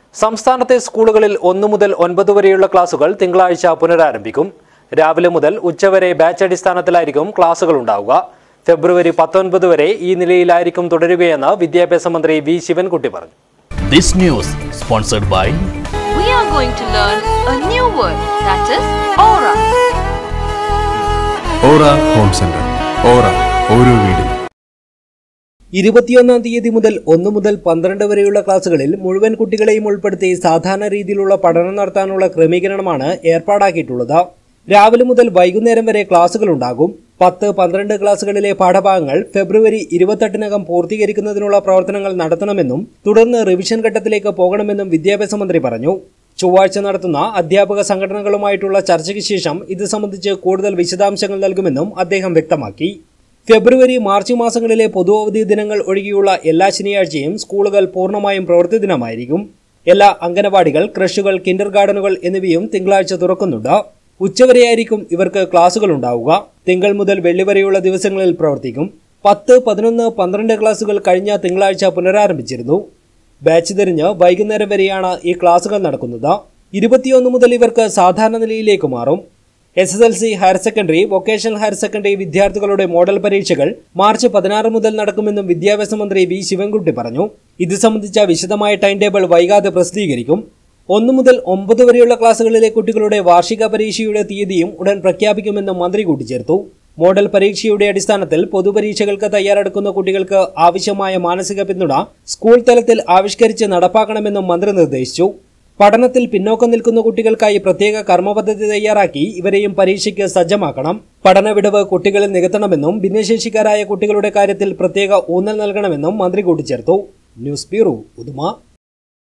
സംസ്ഥാനത്തെ സ്കൂളുകളിൽ 1 മുതൽ 9 വരെയുള്ള ക്ലാസുകൾ തിങ്കളാഴ്ച പുനരാരംഭിക്കും. രാവിലെ മുതൽ ഉച്ചവരെ ബാച്ച് അടിസ്ഥാനത്തിലായിരിക്കും ക്ലാസുകൾ ഉണ്ടാവുക. ഫെബ്രുവരി 19 വരെ ഈ നിലയിലായിരിക്കും തുടരുകയെന്ന് വിദ്യാഭ്യാസ മന്ത്രി വി ശിവൻകുട്ടി പറഞ്ഞു. This news sponsored by We are going to learn a new word, that is aura. Aura Home Center. Aura ഓരോ വീടും. 21-ാം തീയതി മുതൽ 1 മുതൽ 12 വരെയുള്ള ക്ലാസുകളിൽ മുഴുവൻ കുട്ടികളെയും ഉൾപ്പെടുത്തി സാധാരണ രീതിയിലുള്ള പഠനം നടത്താനുള്ള ക്രമീകരണമാണ് ഏർപ്പാടാക്കിയിട്ടുള്ളത്. രാവിലെ മുതൽ വൈകുന്നേരം വരെ ക്ലാസുകൾ ഉണ്ടാകും. 10-12 ക്ലാസുകളിലെ പാഠഭാഗങ്ങൾ ഫെബ്രുവരി 28-നകം പൂർത്തീകരിക്കുന്നതിനുള്ള പ്രവർത്തനങ്ങൾ നടത്തണമെന്നും തുടർന്ന് റിവിഷൻ ഘട്ടത്തിലേക്ക് പോകണമെന്നും വിദ്യാഭ്യാസ മന്ത്രി പറഞ്ഞു. ചൊവ്വാഴ്ച നടത്തുന്ന അധ്യാപക സംഘടനകളുമായിട്ടുള്ള ചർച്ചയ്ക്ക് ശേഷം ഇത് സംബന്ധിച്ച് കൂടുതൽ വിശദാംശങ്ങൾ നൽകുമെന്നും അദ്ദേഹം വ്യക്തമാക്കി. ഫെബ്രുവരി മാർച്ച് മാസങ്ങളിലെ പൊതു അവധി ദിനങ്ങൾ ഒഴികെയുള്ള എല്ലാ ശനിയാഴ്ചയും സ്കൂളുകൾ പൂർണ്ണമായും പ്രവൃത്തി ദിനമായിരിക്കും. എല്ലാ അംഗനവാടികൾ, ക്രഷുകൾ, കിൻഡർ ഗാർഡനുകൾ എന്നിവയും തിങ്കളാഴ്ച തുറക്കുന്നുണ്ട്. ഉച്ചവരെയായിരിക്കും ഇവർക്ക് ക്ലാസുകൾ ഉണ്ടാവുക. തിങ്കൾ മുതൽ വെള്ളി വരെയുള്ള ദിവസങ്ങളിൽ പ്രവർത്തിക്കും. 10, 11, 12 ക്ലാസുകൾ കഴിഞ്ഞ തിങ്കളാഴ്ച പുനരാരംഭിച്ചിരുന്നു. ബാച്ച് തിരിഞ്ഞ് വൈകുന്നേരം വരെയാണ് ഈ ക്ലാസുകൾ നടക്കുന്നത്. 21 മുതൽ ഇവർക്ക് സാധാരണ നിലയിലേക്ക് മാറും. SSLC, higher secondary, vocational higher secondary വിദ്യാർത്ഥികളുടെ മോഡൽ പരീക്ഷകൾ മാർച്ച് 16 മുതൽ നടക്കുമെന്നും വിദ്യാഭ്യാസ മന്ത്രി വി ശിവൻകുട്ടി പറഞ്ഞു. ഇത് സംബന്ധിച്ച വിശദമായ ടൈം ടേബിൾ വൈകാതെ പ്രസിദ്ധീകരിക്കും. 1 മുതൽ 9 വരെയുള്ള ക്ലാസുകളിലെ കുട്ടികളുടെ വാർഷിക പരീക്ഷയുടെ തീയതിയും ഉടൻ പ്രഖ്യാപിക്കുമെന്നും മന്ത്രി കൂട്ടിച്ചേർത്തു. മോഡൽ പരീക്ഷയുടെ അടിസ്ഥാനത്തിൽ പൊതുപരീക്ഷകൾക്ക് തയ്യാറെടുക്കുന്ന കുട്ടികൾക്ക് ആവശ്യമായ മാനസിക പിന്തുണ സ്കൂൾ തലത്തിൽ ആവിഷ്കരിച്ച് നടപ്പാക്കണമെന്നും മന്ത്രി നിർദ്ദേശിച്ചു. പഠനത്തിൽ പിന്നോക്കം നിൽക്കുന്ന കുട്ടികൾക്കായി പ്രത്യേക കർമ്മപദ്ധതി തയ്യാറാക്കി ഇവരെയും പരീക്ഷയ്ക്ക് സജ്ജമാക്കണം. പഠന വിടവ് കുട്ടികളിൽ നികത്തണമെന്നും ഭിന്നശേഷിക്കാരായ കുട്ടികളുടെ കാര്യത്തിൽ പ്രത്യേക ഊന്നൽ നൽകണമെന്നും മന്ത്രി കൂട്ടിച്ചേർത്തു. News bureau, Uduma.